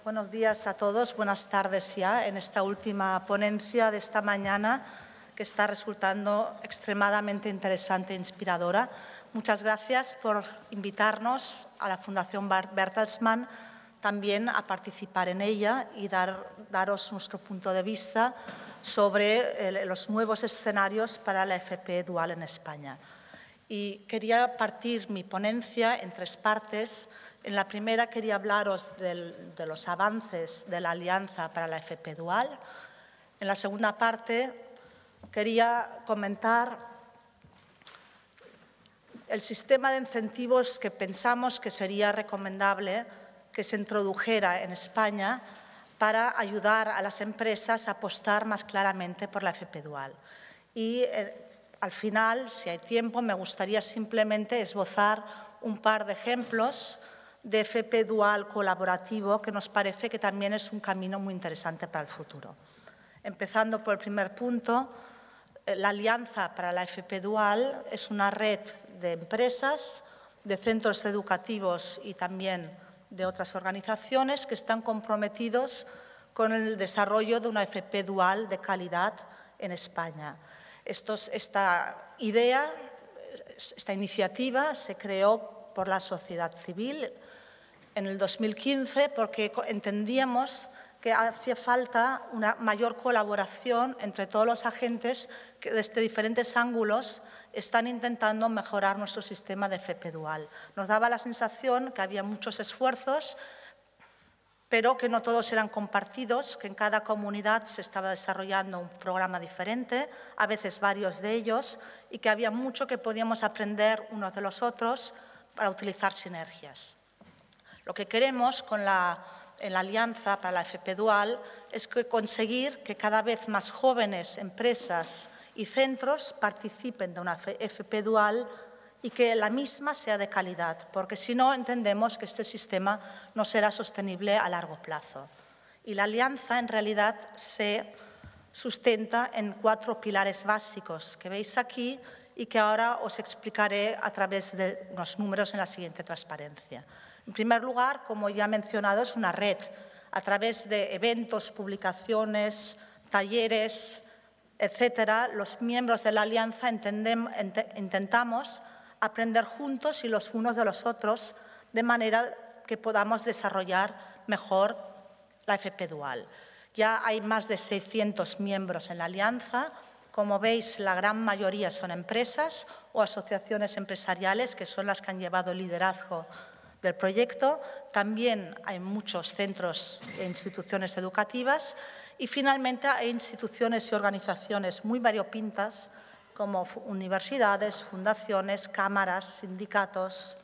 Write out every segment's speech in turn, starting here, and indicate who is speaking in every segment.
Speaker 1: Buenos días a todos, buenas tardes ya en esta última ponencia de esta mañana que está resultando extremadamente interesante e inspiradora. Muchas gracias por invitarnos a la Fundación Bertelsmann también a participar en ella y daros nuestro punto de vista sobre los nuevos escenarios para la FP dual en España. Y quería partir mi ponencia en tres partes. En la primera quería hablaros de los avances de la Alianza para la FP dual. En la segunda parte quería comentar el sistema de incentivos que pensamos que sería recomendable que se introdujera en España para ayudar a las empresas a apostar más claramente por la FP dual. Y al final, si hay tiempo, me gustaría simplemente esbozar un par de ejemplos de FP dual colaborativo que nos parece que también es un camino muy interesante para el futuro. Empezando por el primer punto, la Alianza para la FP dual es una red de empresas, de centros educativos y también de otras organizaciones que están comprometidos con el desarrollo de una FP dual de calidad en España. Esta iniciativa se creó por la sociedad civil en el 2015 porque entendíamos que hacía falta una mayor colaboración entre todos los agentes que desde diferentes ángulos están intentando mejorar nuestro sistema de FP dual. Nos daba la sensación que había muchos esfuerzos, pero que no todos eran compartidos, que en cada comunidad se estaba desarrollando un programa diferente, a veces varios de ellos, y que había mucho que podíamos aprender unos de los otros para utilizar sinergias. Lo que queremos en la Alianza para la FP dual es conseguir que cada vez más jóvenes, empresas y centros participen de una FP dual y que la misma sea de calidad, porque si no entendemos que este sistema no será sostenible a largo plazo. Y la alianza en realidad se sustenta en 4 pilares básicos que veis aquí y que ahora os explicaré a través de unos números en la siguiente transparencia. En primer lugar, como ya he mencionado, es una red a través de eventos, publicaciones, talleres, etcétera. Los miembros de la alianza intentamos aprender juntos y los unos de los otros, de manera que podamos desarrollar mejor la FP dual. Ya hay más de 600 miembros en la alianza. Como veis, la gran mayoría son empresas o asociaciones empresariales, que son las que han llevado el liderazgo del proyecto. También hay muchos centros e instituciones educativas. Y finalmente hay instituciones y organizaciones muy variopintas, como universidades, fundaciones, cámaras, sindicatos.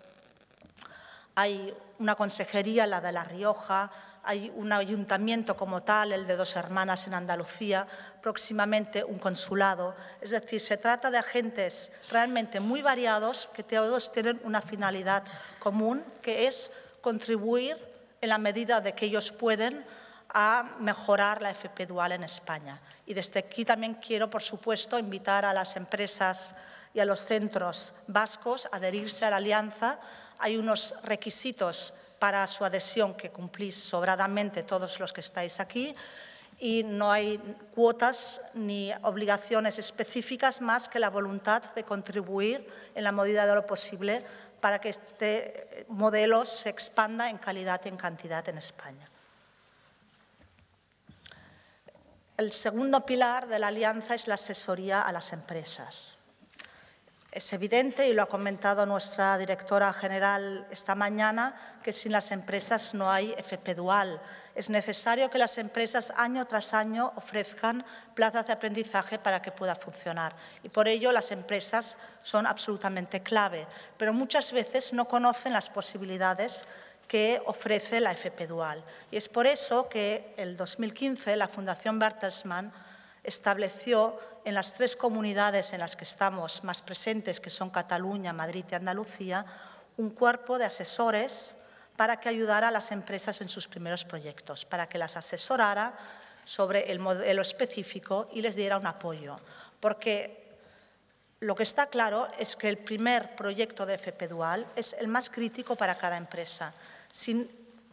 Speaker 1: Hay una consejería, la de La Rioja, hay un ayuntamiento como tal, el de Dos Hermanas en Andalucía, próximamente un consulado. Es decir, se trata de agentes realmente muy variados que todos tienen una finalidad común, que es contribuir en la medida de que ellos pueden a mejorar la FP dual en España. Y desde aquí también quiero, por supuesto, invitar a las empresas y a los centros vascos a adherirse a la alianza. Hay unos requisitos para su adhesión que cumplís sobradamente todos los que estáis aquí y no hay cuotas ni obligaciones específicas más que la voluntad de contribuir en la medida de lo posible para que este modelo se expanda en calidad y en cantidad en España. El segundo pilar de la alianza es la asesoría a las empresas. Es evidente, y lo ha comentado nuestra directora general esta mañana, que sin las empresas no hay FP dual. Es necesario que las empresas año tras año ofrezcan plazas de aprendizaje para que pueda funcionar. Y por ello las empresas son absolutamente clave, pero muchas veces no conocen las posibilidades que ofrece la FP dual. Y es por eso que en el 2015 la Fundación Bertelsmann estableció en las 3 comunidades en las que estamos más presentes, que son Cataluña, Madrid y Andalucía, un cuerpo de asesores para que ayudara a las empresas en sus primeros proyectos, para que las asesorara sobre el modelo específico y les diera un apoyo. Porque lo que está claro es que el primer proyecto de FP dual es el más crítico para cada empresa. Si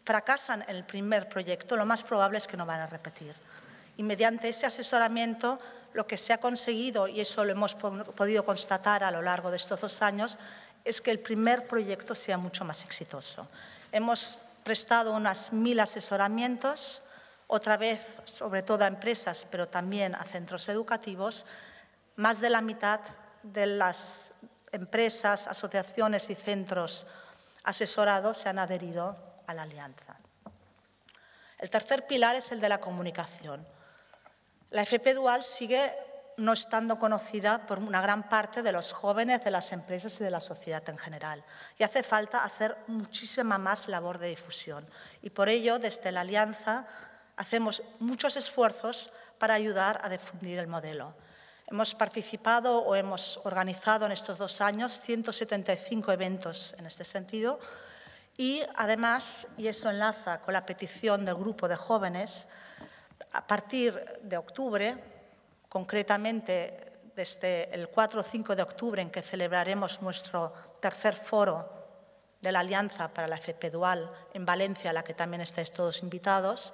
Speaker 1: fracasan en el primer proyecto, lo más probable es que no van a repetir. Y mediante ese asesoramiento, lo que se ha conseguido, y eso lo hemos podido constatar a lo largo de estos 2 años, es que el primer proyecto sea mucho más exitoso. Hemos prestado unas 1000 asesoramientos, otra vez, sobre todo a empresas, pero también a centros educativos. Más de la mitad de las empresas, asociaciones y centros asesorados se han adherido a la alianza. El tercer pilar es el de la comunicación. La FP Dual sigue no estando conocida por una gran parte de los jóvenes, de las empresas y de la sociedad en general. Y hace falta hacer muchísima más labor de difusión. Y por ello, desde la Alianza, hacemos muchos esfuerzos para ayudar a difundir el modelo. Hemos participado o hemos organizado en estos 2 años 175 eventos en este sentido y, además, y eso enlaza con la petición del grupo de jóvenes, a partir de octubre, concretamente desde el 4 o 5 de octubre, en que celebraremos nuestro tercer foro de la Alianza para la FP Dual en Valencia, a la que también estáis todos invitados,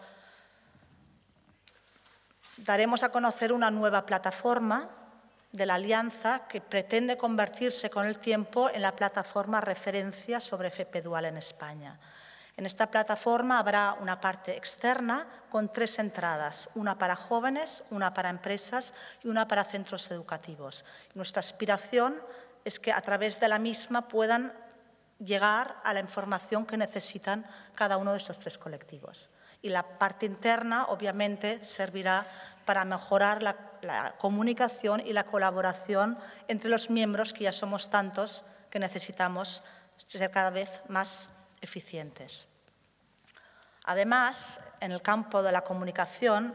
Speaker 1: daremos a conocer una nueva plataforma de la Alianza que pretende convertirse con el tiempo en la plataforma referencia sobre FP Dual en España. En esta plataforma habrá una parte externa con 3 entradas, una para jóvenes, una para empresas y una para centros educativos. Nuestra aspiración es que a través de la misma puedan llegar a la información que necesitan cada uno de estos 3 colectivos. Y la parte interna, obviamente, servirá para mejorar la comunicación y la colaboración entre los miembros, que ya somos tantos que necesitamos ser cada vez más eficientes. Además, en el campo de la comunicación,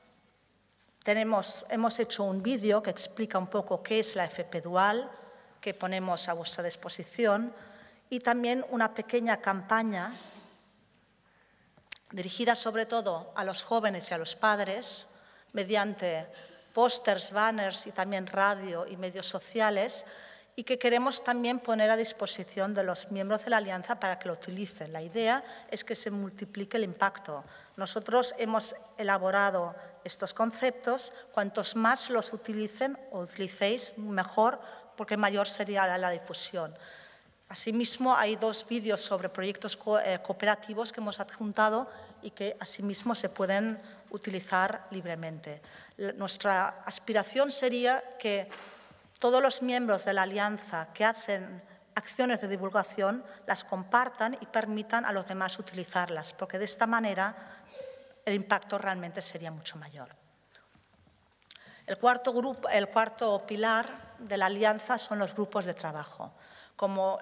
Speaker 1: hemos hecho un vídeo que explica un poco qué es la FP Dual, que ponemos a vuestra disposición, y también una pequeña campaña dirigida sobre todo a los jóvenes y a los padres, mediante pósters, banners y también radio y medios sociales, y que queremos también poner a disposición de los miembros de la Alianza para que lo utilicen. La idea es que se multiplique el impacto. Nosotros hemos elaborado estos conceptos, cuantos más los utilicen o utilicéis, mejor, porque mayor sería la difusión. Asimismo, hay 2 vídeos sobre proyectos cooperativos que hemos adjuntado y que asimismo se pueden utilizar libremente. Nuestra aspiración sería que todos los miembros de la Alianza que hacen acciones de divulgación las compartan y permitan a los demás utilizarlas, porque de esta manera el impacto realmente sería mucho mayor. El cuarto pilar de la Alianza son los grupos de trabajo. Como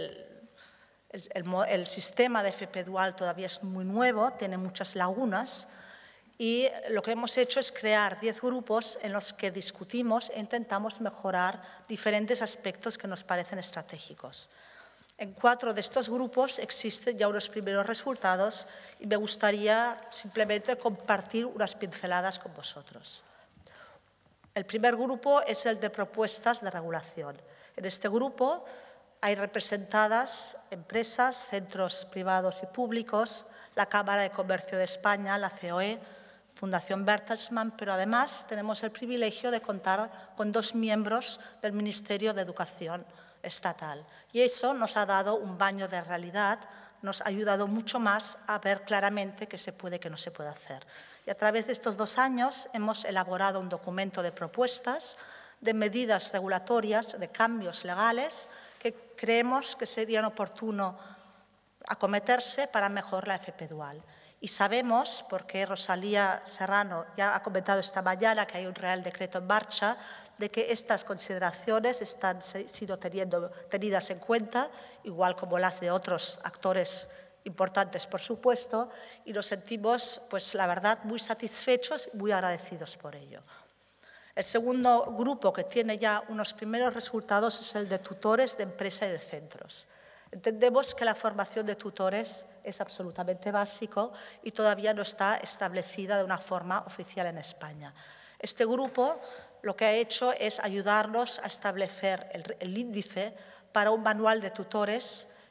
Speaker 1: el sistema de FP Dual todavía es muy nuevo, tiene muchas lagunas, y lo que hemos hecho es crear 10 grupos en los que discutimos e intentamos mejorar diferentes aspectos que nos parecen estratégicos. En 4 de estos grupos existen ya unos primeros resultados y me gustaría simplemente compartir unas pinceladas con vosotros. El primer grupo es el de propuestas de regulación. En este grupo hay representadas empresas, centros privados y públicos, la Cámara de Comercio de España, la COE, Fundación Bertelsmann, pero además tenemos el privilegio de contar con 2 miembros del Ministerio de Educación estatal. Y eso nos ha dado un baño de realidad, nos ha ayudado mucho más a ver claramente qué se puede y qué no se puede hacer. Y a través de estos 2 años hemos elaborado un documento de propuestas, de medidas regulatorias, de cambios legales que creemos que serían oportunos acometerse para mejorar la FP Dual. Y sabemos, porque Rosalía Serrano ya ha comentado esta mañana que hay un Real Decreto en marcha, de que estas consideraciones están siendo tenidas en cuenta, igual como las de otros actores importantes, por supuesto, y nos sentimos, pues la verdad, muy satisfechos y muy agradecidos por ello. El segundo grupo que tiene ya unos primeros resultados es el de tutores de empresa y de centros. Entendemos que la formación de tutores es absolutamente básico y todavía no está establecida de una forma oficial en España. Este grupo lo que ha hecho es ayudarnos a establecer el índice para un manual de tutores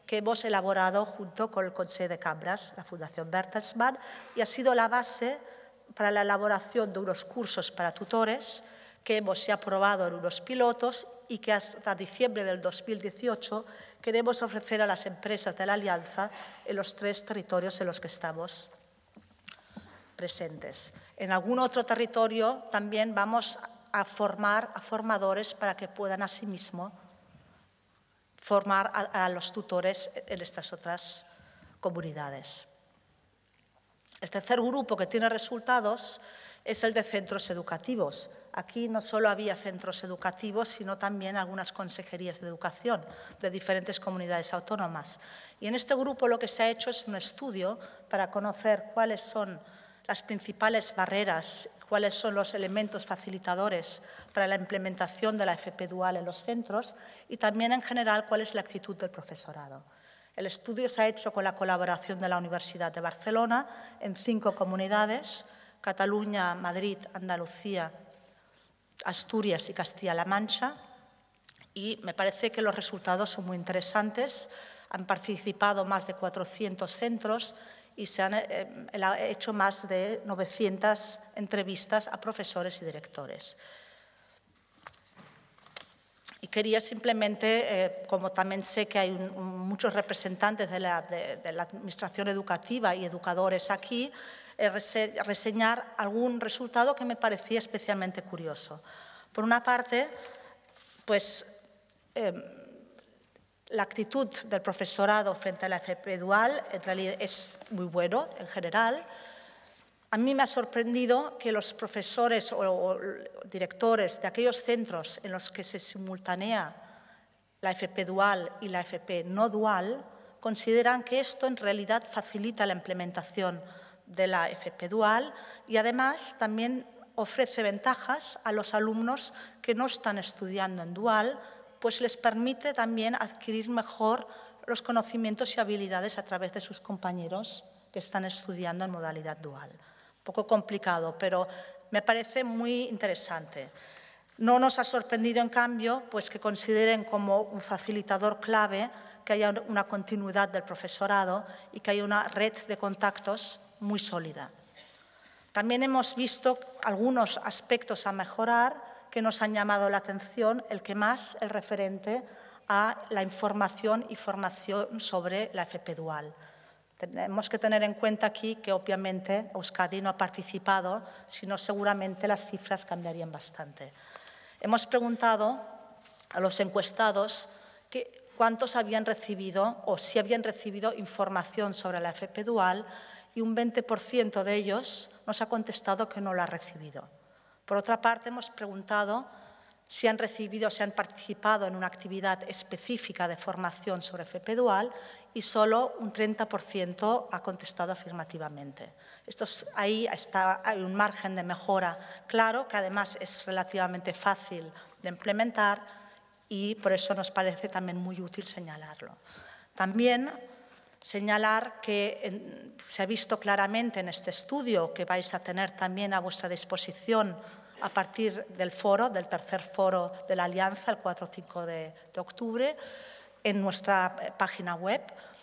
Speaker 1: que hemos elaborado junto con el Consell de Cambras, la Fundación Bertelsmann, y ha sido la base para la elaboración de unos cursos para tutores que hemos ya aprobado en unos pilotos y que hasta diciembre del 2018 queremos ofrecer a las empresas de la Alianza en los 3 territorios en los que estamos presentes. En algún otro territorio también vamos a formar a formadores para que puedan asimismo formar a los tutores en estas otras comunidades. El tercer grupo que tiene resultados es el de centros educativos. Aquí no solo había centros educativos, sino también algunas consejerías de educación de diferentes comunidades autónomas. Y en este grupo lo que se ha hecho es un estudio para conocer cuáles son las principales barreras, cuáles son los elementos facilitadores para la implementación de la FP dual en los centros y también en general cuál es la actitud del profesorado. El estudio se ha hecho con la colaboración de la Universidad de Barcelona en 5 comunidades: Cataluña, Madrid, Andalucía, Asturias y Castilla-La Mancha, y me parece que los resultados son muy interesantes. Han participado más de 400 centros y se han hecho más de 900 entrevistas a profesores y directores. Y quería simplemente, como también sé que hay muchos representantes de la Administración Educativa y educadores aquí, reseñar algún resultado que me parecía especialmente curioso. Por una parte, pues, la actitud del profesorado frente a la FP dual en realidad es muy bueno en general. A mí me ha sorprendido que los profesores o directores de aquellos centros en los que se simultanea la FP dual y la FP no dual consideran que esto en realidad facilita la implementación de la FP dual y además también ofrece ventajas a los alumnos que no están estudiando en dual, pues les permite también adquirir mejor los conocimientos y habilidades a través de sus compañeros que están estudiando en modalidad dual. Un poco complicado, pero me parece muy interesante. No nos ha sorprendido, en cambio, pues que consideren como un facilitador clave que haya una continuidad del profesorado y que haya una red de contactos muy sólida. También hemos visto algunos aspectos a mejorar que nos han llamado la atención, el referente a la información y formación sobre la FP dual. Tenemos que tener en cuenta aquí que obviamente Euskadi no ha participado, sino seguramente las cifras cambiarían bastante. Hemos preguntado a los encuestados cuántos habían recibido o si habían recibido información sobre la FP dual y un 20% de ellos nos ha contestado que no la ha recibido. Por otra parte, hemos preguntado si han recibido, si han participado en una actividad específica de formación sobre FP dual y solo un 30% ha contestado afirmativamente. Ahí hay un margen de mejora claro, que además es relativamente fácil de implementar y por eso nos parece también muy útil señalarlo. También señalar que se ha visto claramente en este estudio, que vais a tener también a vuestra disposición a partir del foro, del tercer foro de la Alianza, el 4 o 5 de octubre, en nuestra página web,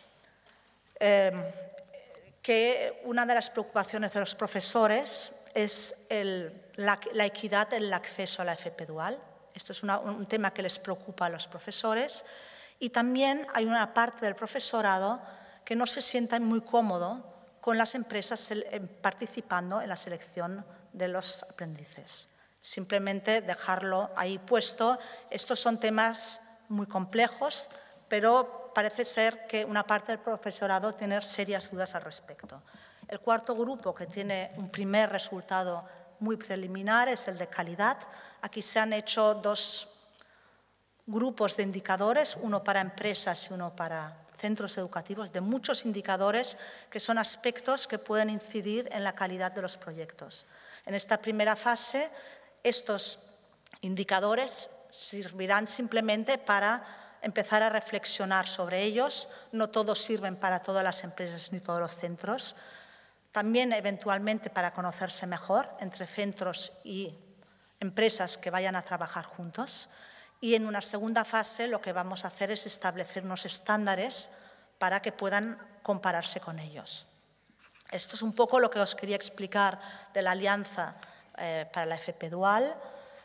Speaker 1: que una de las preocupaciones de los profesores es la equidad en el acceso a la FP dual. Esto es un tema que les preocupa a los profesores y también hay una parte del profesorado que no se sienta muy cómodo con las empresas participando en la selección de los aprendices. Simplemente dejarlo ahí puesto. Estos son temas muy complejos, pero parece ser que una parte del profesorado tiene serias dudas al respecto. El cuarto grupo, que tiene un primer resultado muy preliminar, es el de calidad. Aquí se han hecho 2 grupos de indicadores, uno para empresas y uno para centros educativos, de muchos indicadores que son aspectos que pueden incidir en la calidad de los proyectos. En esta primera fase, estos indicadores servirán simplemente para empezar a reflexionar sobre ellos. No todos sirven para todas las empresas ni todos los centros. También, eventualmente, para conocerse mejor entre centros y empresas que vayan a trabajar juntos. Y en una segunda fase lo que vamos a hacer es establecer unos estándares para que puedan compararse con ellos. Esto es un poco lo que os quería explicar de la Alianza para la FP Dual.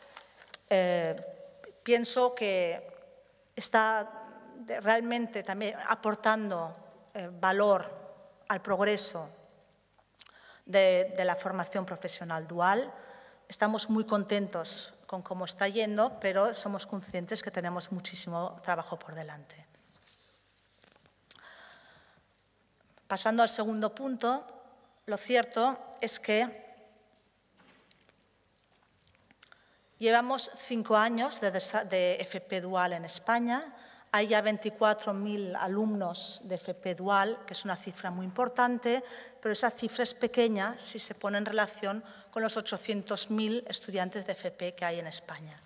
Speaker 1: Pienso que está realmente también aportando valor al progreso de la formación profesional dual. Estamos muy contentos con cómo está yendo, pero somos conscientes que tenemos muchísimo trabajo por delante. Pasando al segundo punto, lo cierto es que llevamos 5 años de FP Dual en España. Hay ya 24.000 alumnos de FP Dual, que es una cifra muy importante, pero esa cifra es pequeña si se pone en relación con los 800.000 estudiantes de FP que hay en España.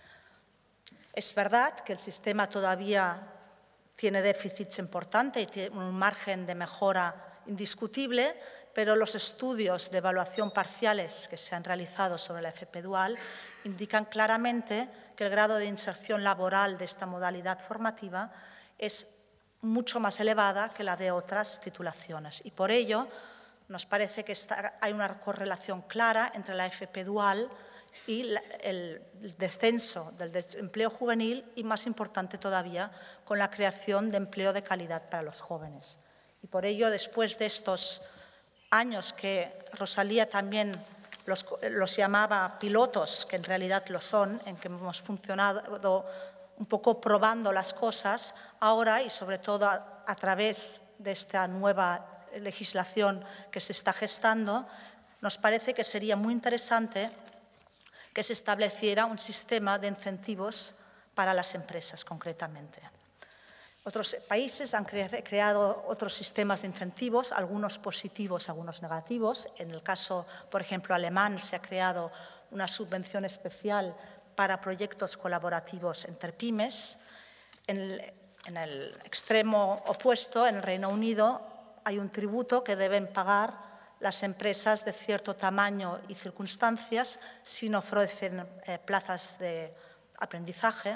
Speaker 1: Es verdad que el sistema todavía tiene déficits importantes y tiene un margen de mejora indiscutible, pero los estudios de evaluación parciales que se han realizado sobre la FP Dual indican claramente que el grado de inserción laboral de esta modalidad formativa es mucho más elevada que la de otras titulaciones. Y por ello, nos parece que hay una correlación clara entre la FP Dual y el descenso del desempleo juvenil y, más importante todavía, con la creación de empleo de calidad para los jóvenes. Y por ello, después de estos años que Rosalía también los llamaba pilotos, que en realidad lo son, en que hemos funcionado un poco probando las cosas, ahora y sobre todo a través de esta nueva legislación que se está gestando, nos parece que sería muy interesante que se estableciera un sistema de incentivos para las empresas, concretamente. Otros países han creado otros sistemas de incentivos, algunos positivos, algunos negativos. En el caso, por ejemplo, alemán, se ha creado una subvención especial para proyectos colaborativos entre pymes. En el extremo opuesto, en el Reino Unido, hay un tributo que deben pagar las empresas de cierto tamaño y circunstancias si no ofrecen plazas de aprendizaje.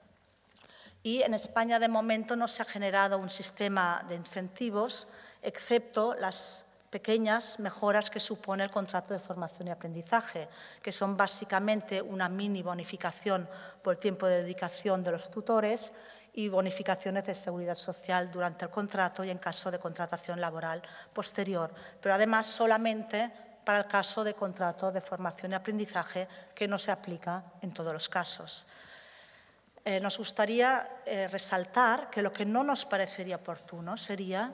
Speaker 1: Y en España, de momento, no se ha generado un sistema de incentivos, excepto las pequeñas mejoras que supone el contrato de formación y aprendizaje, que son básicamente una mini bonificación por el tiempo de dedicación de los tutores y bonificaciones de seguridad social durante el contrato y en caso de contratación laboral posterior, pero además solamente para el caso de contrato de formación y aprendizaje, que no se aplica en todos los casos. Nos gustaría resaltar que lo que no nos parecería oportuno sería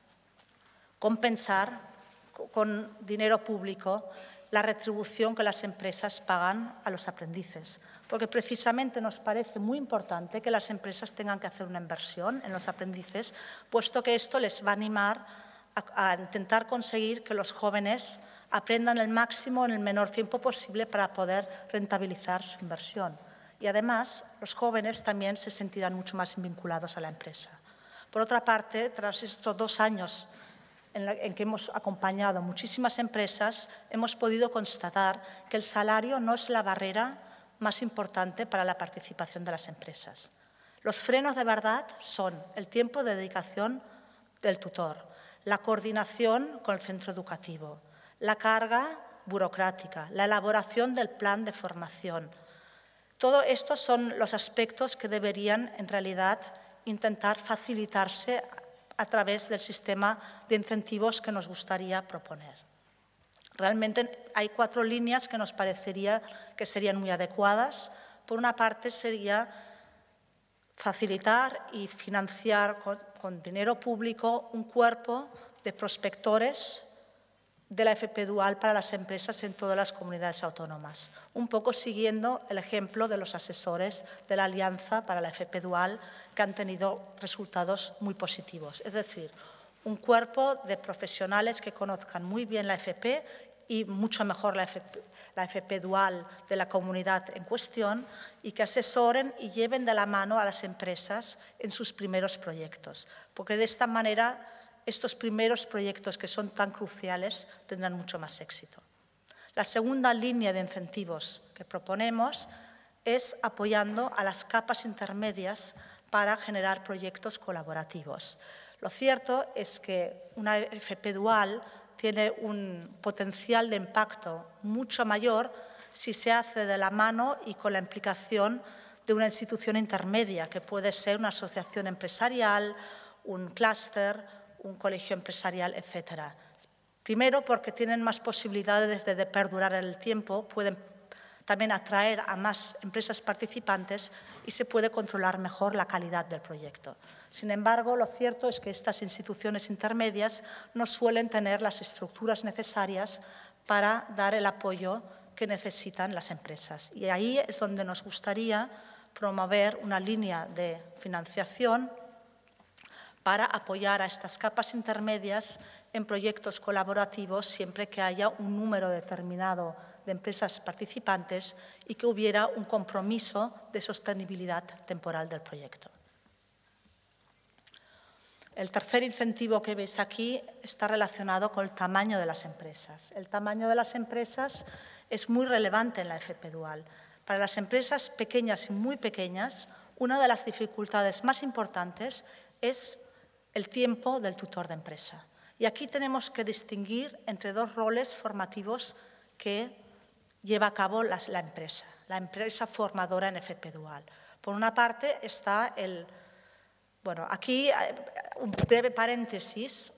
Speaker 1: compensar con dinero público la retribución que las empresas pagan a los aprendices, porque precisamente nos parece muy importante que las empresas tengan que hacer una inversión en los aprendices, puesto que esto les va a animar a intentar conseguir que los jóvenes aprendan el máximo en el menor tiempo posible para poder rentabilizar su inversión. Y además, los jóvenes también se sentirán mucho más vinculados a la empresa. Por otra parte, tras estos 2 años en que hemos acompañado a muchísimas empresas, hemos podido constatar que el salario no es la barrera más importante para la participación de las empresas. Los frenos de verdad son el tiempo de dedicación del tutor, la coordinación con el centro educativo, la carga burocrática, la elaboración del plan de formación. Todo esto son los aspectos que deberían, en realidad, intentar facilitarse a través del sistema de incentivos que nos gustaría proponer. Realmente hay 4 líneas que nos parecería que serían muy adecuadas. Por una parte, sería facilitar y financiar con dinero público un cuerpo de prospectores de la FP Dual para las empresas en todas las comunidades autónomas, un poco siguiendo el ejemplo de los asesores de la Alianza para la FP Dual, que han tenido resultados muy positivos. Es decir, un cuerpo de profesionales que conozcan muy bien la FP y mucho mejor la FP Dual de la comunidad en cuestión y que asesoren y lleven de la mano a las empresas en sus primeros proyectos, porque de esta manera estos primeros proyectos que son tan cruciales tendrán mucho más éxito. La segunda línea de incentivos que proponemos es apoyando a las capas intermedias para generar proyectos colaborativos. Lo cierto es que una FP dual tiene un potencial de impacto mucho mayor si se hace de la mano y con la implicación de una institución intermedia, que puede ser una asociación empresarial, un clúster, un colegio empresarial, etc. Primero, porque tienen más posibilidades de perdurar en el tiempo, pueden también atraer a más empresas participantes y se puede controlar mejor la calidad del proyecto. Sin embargo, lo cierto es que estas instituciones intermedias no suelen tener las estructuras necesarias para dar el apoyo que necesitan las empresas. Y ahí es donde nos gustaría promover una línea de financiación para apoyar a estas capas intermedias en proyectos colaborativos siempre que haya un número determinado de empresas participantes y que hubiera un compromiso de sostenibilidad temporal del proyecto. El tercer incentivo que veis aquí está relacionado con el tamaño de las empresas. El tamaño de las empresas es muy relevante en la FP dual. Para las empresas pequeñas y muy pequeñas, una de las dificultades más importantes es el tiempo del tutor de empresa. Y aquí tenemos que distinguir entre dos roles formativos que lleva a cabo la empresa formadora en FP dual. Por una parte está aquí un breve paréntesis,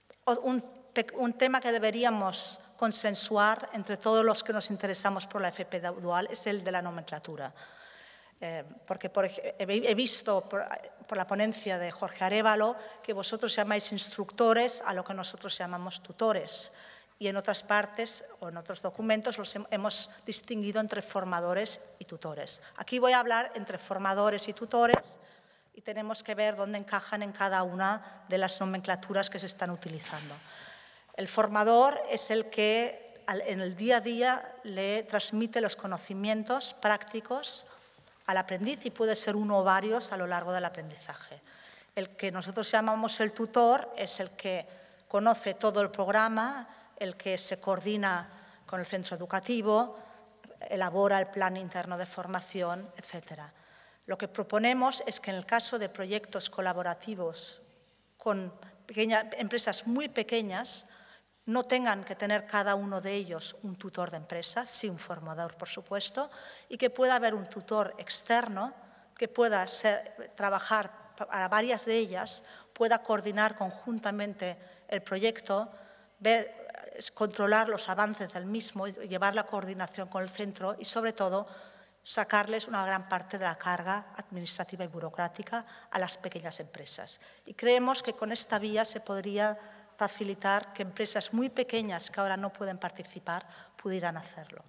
Speaker 1: un tema que deberíamos consensuar entre todos los que nos interesamos por la FP dual es el de la nomenclatura. Porque he visto por la ponencia de Jorge Arévalo que vosotros llamáis instructores a lo que nosotros llamamos tutores. Y en otras partes o en otros documentos los hemos distinguido entre formadores y tutores. Aquí voy a hablar entre formadores y tutores y tenemos que ver dónde encajan en cada una de las nomenclaturas que se están utilizando. El formador es el que en el día a día le transmite los conocimientos prácticos al aprendiz y puede ser uno o varios a lo largo del aprendizaje. El que nosotros llamamos el tutor es el que conoce todo el programa, el que se coordina con el centro educativo, elabora el plan interno de formación, etc. Lo que proponemos es que en el caso de proyectos colaborativos con empresas muy pequeñas, no tengan que tener cada uno de ellos un tutor de empresa, sí un formador, por supuesto, y que pueda haber un tutor externo que pueda trabajar a varias de ellas, pueda coordinar conjuntamente el proyecto, controlar los avances del mismo, llevar la coordinación con el centro y, sobre todo, sacarles una gran parte de la carga administrativa y burocrática a las pequeñas empresas. Y creemos que con esta vía se podría facilitar que empresas muy pequeñas que ahora no pueden participar pudieran hacerlo.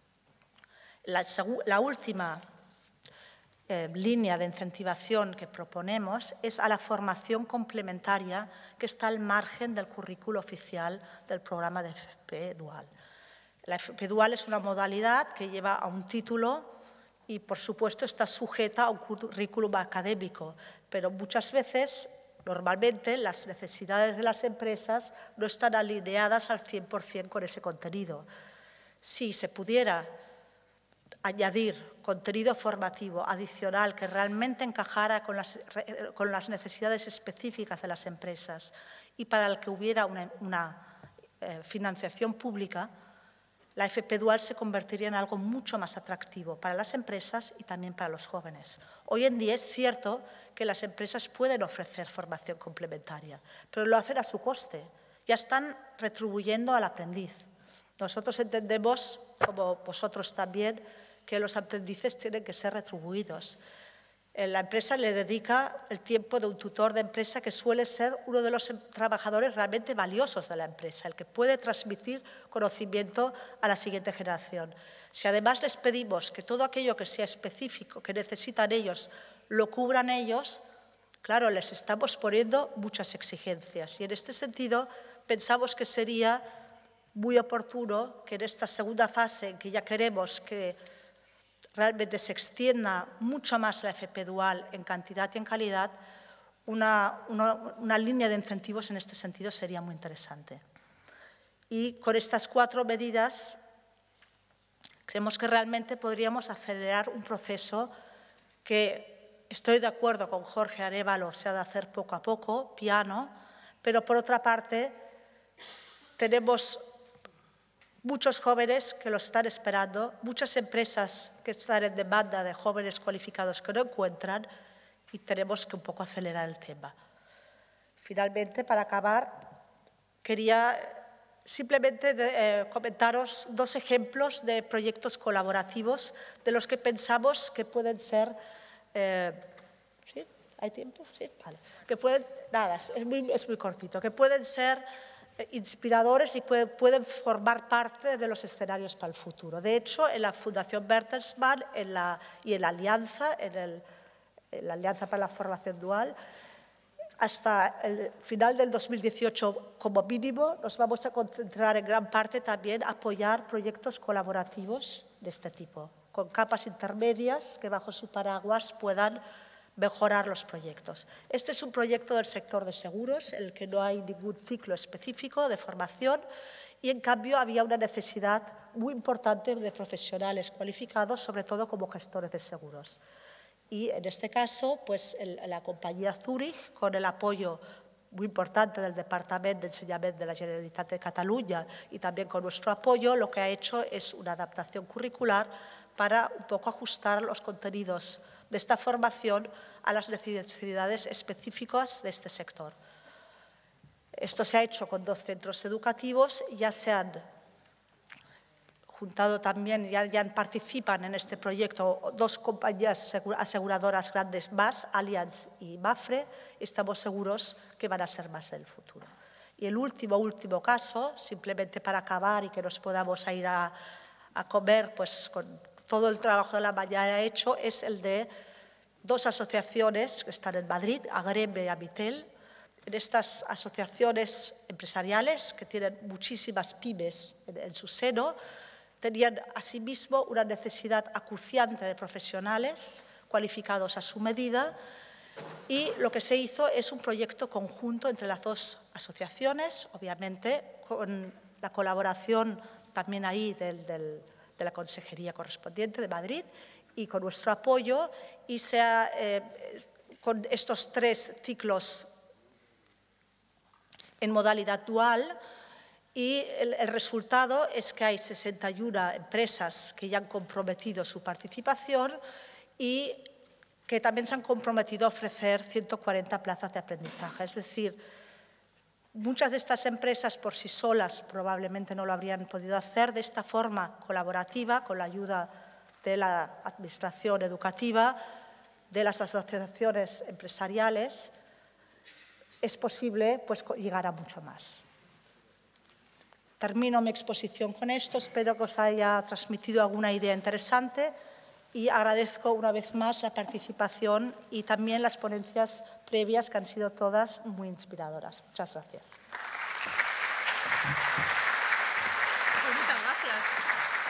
Speaker 1: La última línea de incentivación que proponemos es a la formación complementaria que está al margen del currículo oficial del programa de FP dual. La FP dual es una modalidad que lleva a un título y, por supuesto, está sujeta a un currículum académico, pero muchas veces, normalmente, las necesidades de las empresas no están alineadas al 100% con ese contenido. Si se pudiera añadir contenido formativo adicional que realmente encajara con las necesidades específicas de las empresas y para el que hubiera una financiación pública, la FP dual se convertiría en algo mucho más atractivo para las empresas y también para los jóvenes. Hoy en día es cierto que las empresas pueden ofrecer formación complementaria, pero lo hacen a su coste. Ya están retribuyendo al aprendiz. Nosotros entendemos, como vosotros también, que los aprendices tienen que ser retribuidos. La empresa le dedica el tiempo de un tutor de empresa que suele ser uno de los trabajadores realmente valiosos de la empresa, el que puede transmitir conocimiento a la siguiente generación. Si además les pedimos que todo aquello que sea específico, que necesitan ellos, lo cubran ellos, claro, les estamos poniendo muchas exigencias. Y en este sentido pensamos que sería muy oportuno que en esta segunda fase, en que ya queremos que realmente se extienda mucho más la FP dual en cantidad y en calidad, una línea de incentivos en este sentido sería muy interesante. Y con estas 4 medidas creemos que realmente podríamos acelerar un proceso que estoy de acuerdo con Jorge Arévalo, se ha de hacer poco a poco, piano, pero por otra parte tenemos muchos jóvenes que lo están esperando, muchas empresas que están en demanda de jóvenes cualificados que no encuentran y tenemos que un poco acelerar el tema. Finalmente, para acabar, quería simplemente comentaros 2 ejemplos de proyectos colaborativos de los que pensamos que pueden ser… ¿Sí? ¿Hay tiempo? Sí, vale. Que pueden, nada, es muy cortito, que pueden ser inspiradores y pueden formar parte de los escenarios para el futuro. De hecho, en la Fundación Bertelsmann y en la Alianza, en la Alianza para la Formación Dual, hasta el final del 2018 como mínimo, nos vamos a concentrar en gran parte también a apoyar proyectos colaborativos de este tipo, con capas intermedias que bajo su paraguas puedan mejorar los proyectos. Este es un proyecto del sector de seguros, en el que no hay ningún ciclo específico de formación y, en cambio, había una necesidad muy importante de profesionales cualificados, sobre todo como gestores de seguros. Y, en este caso, pues, la compañía Zurich, con el apoyo muy importante del Departamento de Enseñamiento de la Generalitat de Cataluña y también con nuestro apoyo, lo que ha hecho es una adaptación curricular para un poco ajustar los contenidos de esta formación a las necesidades específicas de este sector. Esto se ha hecho con 2 centros educativos, ya se han juntado también, ya participan en este proyecto 2 compañías aseguradoras grandes más, Allianz y Mapfre. Estamos seguros que van a ser más en el futuro. Y el último caso, simplemente para acabar y que nos podamos ir a comer pues, con todo el trabajo de la mañana hecho, es el de 2 asociaciones que están en Madrid, Agreme y Abitel. En estas asociaciones empresariales, que tienen muchísimas pymes en su seno, tenían asimismo una necesidad acuciante de profesionales cualificados a su medida y lo que se hizo es un proyecto conjunto entre las 2 asociaciones, obviamente con la colaboración también ahí de la Consejería correspondiente de Madrid y con nuestro apoyo y con estos 3 ciclos en modalidad dual. Y el resultado es que hay 61 empresas que ya han comprometido su participación y que también se han comprometido a ofrecer 140 plazas de aprendizaje. Es decir, muchas de estas empresas por sí solas probablemente no lo habrían podido hacer. De esta forma colaborativa, con la ayuda de la Administración educativa, de las asociaciones empresariales, es posible pues, llegar a mucho más. Termino mi exposición con esto, espero que os haya transmitido alguna idea interesante y agradezco una vez más la participación y también las ponencias previas que han sido todas muy inspiradoras. Muchas gracias.
Speaker 2: Pues muchas gracias.